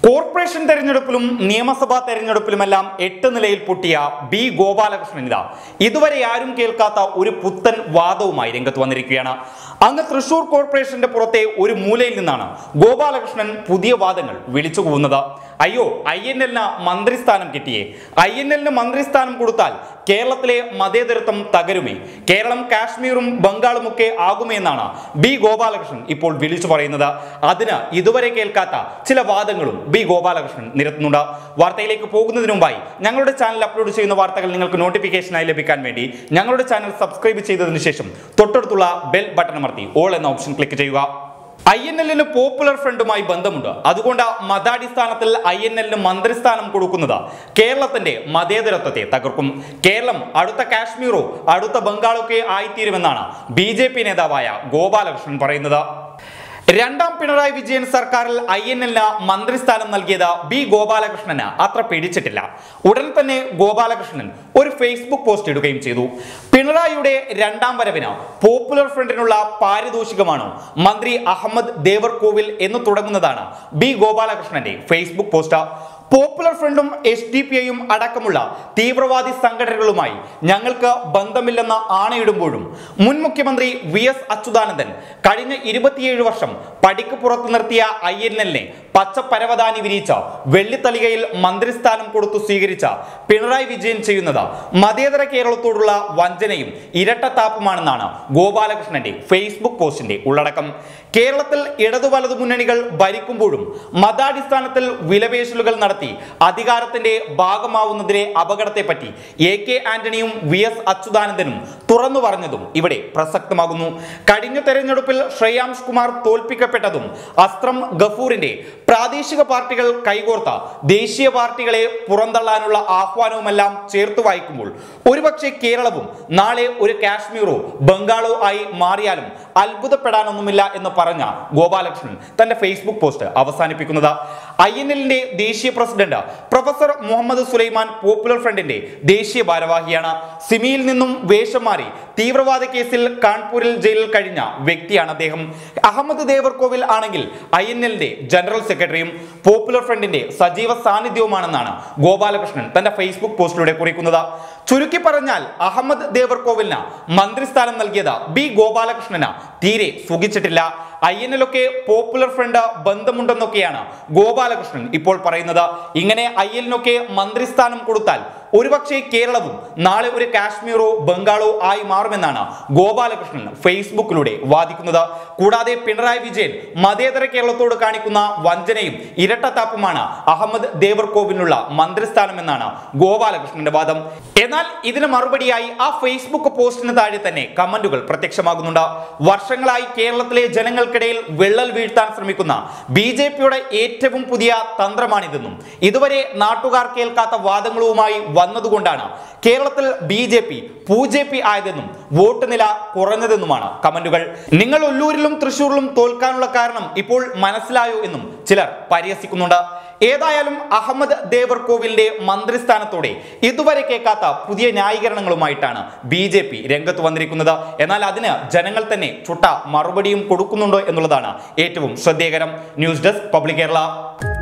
Corporation തെരഞ്ഞെടുപ്പിലും നിയമസഭാ തെരഞ്ഞെടുപ്പിലുമെല്ലാം 8 നിലയിൽ പൊട്ടിയ ബി ഗോപാലകൃഷ്ണൻ ഇതുവരെ ആരും കേൾക്കാത്ത ഒരു പുത്തൻ വാദവുമായി രംഗത്ത് വന്നിരിക്കുകയാണ്. അങ്ങ് തൃശൂർ കോർപ്പറേഷന്റെ പുറത്തെ ഒരു മൂലയിൽ നിന്നാണ് ഗോപാലകൃഷ്ണൻ പുതിയ വാദങ്ങൾ വിളിച്ചു കൂവുന്നത്. അയ്യോ, INL മന്ത്രിസ്ഥാനം കിട്ടിയേ, INL മന്ത്രിസ്ഥാനം കൊടുത്താൽ കേരളത്തിലെ മതേതരത്വം തകരുമേ, കേരളം കാശ്മീരും ബംഗാളും ഒക്കെ ആകുമേ എന്നാണ് ബി ഗോപാലകൃഷ്ണൻ ഇപ്പോൾ വിളിച്ചു പറയുന്നത്. അതിന് ഇതുവരെ കേൾക്കാത്ത ചില വാദങ്ങളും ബി ഗോപാലകൃഷ്ണൻ നിരത്തുന്നുണ്ട്. വാർത്തയിലേക്ക് പോകുന്നതിന് മുമ്പായി ഞങ്ങളുടെ ചാനൽ അപ്ലോഡ് ചെയ്യുന്ന വാർത്തകൾ നിങ്ങൾക്ക് നോട്ടിഫിക്കേഷനായി ലഭിക്കാൻ വേണ്ടി ഞങ്ങളുടെ ചാനൽ സബ്സ്ക്രൈബ് ചെയ്തതിനു ശേഷം തൊട്ടടുത്തുള്ള ബെൽ ബട്ടൺ അമർത്തി ഓൾ എന്ന ഓപ്ഷൻ ക്ലിക്ക് ചെയ്യുക. INL പോപ്പുലർ ഫ്രണ്ടുമായി ബന്ധമുണ്ട്. അതുകൊണ്ട് മതാടിസ്ഥാനത്തിൽ INL മന്ത്രിസ്ഥാനം കൊടുക്കുന്നത് കേരളത്തിന്റെ മതേതരത്വത്തെ തകർക്കും. കേരളം അടുത്ത കാശ്മീറോ അടുത്ത ബംഗാളൊക്കെ ആയിത്തീരുമെന്നാണ് BJP നേതാവായ ഗോപാലകൃഷ്ണൻ പറയുന്നത്. രണ്ടാം പിണറായി വിജയൻ സർക്കാരിൽ INL മന്ത്രിസ്ഥാനം നൽകിയത് ബി ഗോപാലകൃഷ്ണന് അത്ര പിടിച്ചിട്ടില്ല. ഉടൻ തന്നെ ഗോപാലകൃഷ്ണൻ ഒരു ഫേസ്ബുക്ക് പോസ്റ്റ് ഇടുകയും ചെയ്തു. പിണറായിയുടെ രണ്ടാം വരവിന് പോപ്പുലർ ഫ്രണ്ടിനുള്ള പാരിതോഷികമാണോ മന്ത്രി അഹമ്മദ് ദേവർകോവിൽ എന്ന് തുടങ്ങുന്നതാണ് ബി ഗോപാലകൃഷ്ണന്റെ ഫേസ്ബുക്ക് പോസ്റ്റ്. പോപ്പുലർ ഫ്രണ്ടും SDPIയും അടക്കമുള്ള തീവ്രവാദി സംഘടനകളുമായി ഞങ്ങൾക്ക് ബന്ധമില്ലെന്ന് ആണയിടുമ്പോഴും മുൻ മുഖ്യമന്ത്രി VS അച്യുതാനന്ദൻ കഴിഞ്ഞ 27 വർഷം പടിക്ക് പുറത്തു നിർത്തിയ INL പച്ചപ്പരവതാനി വിരിച്ച വെള്ളിത്തളികയിൽ മന്ത്രിസ്ഥാനം കൊടുത്തു സ്വീകരിച്ച പിണറായി വിജയൻ ചെയ്യുന്നത് മതേതര കേരളത്തോടുള്ള വഞ്ചനയും ഇരട്ടത്താപ്പുമാണെന്നാണ് ഗോപാലകൃഷ്ണന്റെ ഫേസ്ബുക്ക് പോസ്റ്റിന്റെ ഉള്ളടക്കം. കേരളത്തിൽ ഇടതു വലതു മുന്നണികൾ ഭരിക്കുമ്പോഴും മതാടിസ്ഥാനത്തിൽ വിലപേശലുകൾ നടത്തി അധികാരത്തിന്റെ ഭാഗമാവുന്നതിലെ അപകടത്തെപ്പറ്റി AK ആന്റണിയും VS അച്യുതാനന്ദനും തുറന്നു പറഞ്ഞതും ഇവിടെ പ്രസക്തമാകുന്നു. കഴിഞ്ഞ തെരഞ്ഞെടുപ്പിൽ ശ്രേയാംശ് കുമാർ തോൽപ്പിക്കപ്പെട്ടതും അസ്ത്രം ഗഫൂറിന്റെ പ്രാദേശിക പാർട്ടികൾ കൈകോർത്ത ദേശീയ പാർട്ടികളെ പുറന്തള്ളാനുള്ള ആഹ്വാനവുമെല്ലാം ചേർത്ത് വായിക്കുമ്പോൾ ഒരുപക്ഷെ കേരളവും നാളെ ഒരു കാശ്മീറോ ബംഗാളോ ആയി മാറിയാലും അത്ഭുതപ്പെടാനൊന്നുമില്ല എന്ന് പറഞ്ഞ ഗോപാലകൃഷ്ണൻ തന്റെ ഫേസ്ബുക്ക് പോസ്റ്റ് അവസാനിപ്പിക്കുന്നത് INLന്റെ ദേശീയ president professor Muhammad Sulaiman popular ഫ്രണ്ടിന്റെ ദേശീയ ഭാരവാഹിയാണ്. സിമിയിൽ നിന്നും വേഷം മാറി തീവ്രവാദ കേസിൽ കാൺപൂരിൽ ജയിലിൽ കഴിഞ്ഞ വ്യക്തിയാണ് അദ്ദേഹം. അഹമ്മദ് ദേവർകോവിൽ ആണെങ്കിൽ INLന്റെ ജനറൽ സെക്രട്ടറിയും പോപ്പുലർ ഫ്രണ്ടിന്റെ സജീവ സാന്നിധ്യവുമാണെന്നാണ് ഗോപാലകൃഷ്ണൻ തന്റെ ഫേസ്ബുക്ക് പോസ്റ്റിലൂടെ കുറിക്കുന്നത്. ചുരുക്കി പറഞ്ഞാൽ അഹമ്മദ് ദേവർകോവിലിന് മന്ത്രിസ്ഥാനം നൽകിയത് ബി ഗോപാലകൃഷ്ണന് തീരെ സുഖിച്ചിട്ടില്ല. INL ഒക്കെ പോപ്പുലർ ഫ്രണ്ട് ബന്ധമുണ്ടെന്നൊക്കെയാണ് ഗോപാലകൃഷ്ണൻ ഇപ്പോൾ പറയുന്നത്. ഇങ്ങനെ INL മന്ത്രിസ്ഥാനം കൊടുത്താൽ ഒരുപക്ഷെ കേരളവും നാളെ ഒരു കാശ്മീറോ ബംഗാളോ ആയി മാറുമെന്നാണ് ഗോപാലകൃഷ്ണൻ ഫേസ്ബുക്കിലൂടെ വാദിക്കുന്നത്. കൂടാതെ പിണറായി വിജയൻ മതേതര കേരളത്തോട് കാണിക്കുന്ന വഞ്ചനയും ഇരട്ടത്താപ്പുമാണ് അഹമ്മദ് ദേവർകോവിലിനുള്ള മന്ത്രിസ്ഥാനം എന്നാണ് ഗോപാലകൃഷ്ണന്റെ വാദം. എന്നാൽ ഇതിന് മറുപടിയായി ആ ഫേസ്ബുക്ക് പോസ്റ്റിന് താഴെ തന്നെ കമന്റുകൾ പ്രത്യക്ഷമാകുന്നുണ്ട്. വർഷങ്ങളായി കേരളത്തിലെ ജനങ്ങൾക്കിടയിൽ വിള്ളൽ വീഴ്ത്താൻ ശ്രമിക്കുന്ന BJPയുടെ ഏറ്റവും പുതിയ തന്ത്രമാണിതെന്നും ഇതുവരെ നാട്ടുകാർ കേൾക്കാത്ത വാദങ്ങളുമായി വന്നതുകൊണ്ടാണ് കേരളത്തിൽ BJP പൂജെപി ആയതെന്നും വോട്ട് നില കുറഞ്ഞതെന്നുമാണ് കമന്റുകൾ. നിങ്ങൾ ഒല്ലൂരിലും തൃശൂരിലും തോൽക്കാനുള്ള കാരണം ഇപ്പോൾ മനസ്സിലായോ എന്നും ചിലർ പരിഹസിക്കുന്നുണ്ട്. ഏതായാലും അഹമ്മദ് ദേവർകോവിലിന്റെ മന്ത്രിസ്ഥാനത്തോടെ ഇതുവരെ കേൾക്കാത്ത പുതിയ ന്യായീകരണങ്ങളുമായിട്ടാണ് BJP രംഗത്ത് വന്നിരിക്കുന്നത്. എന്നാൽ അതിന് ജനങ്ങൾ തന്നെ ചുട്ട മറുപടിയും കൊടുക്കുന്നുണ്ടോ എന്നുള്ളതാണ് ഏറ്റവും ശ്രദ്ധേയകരം. News desk public Kerala.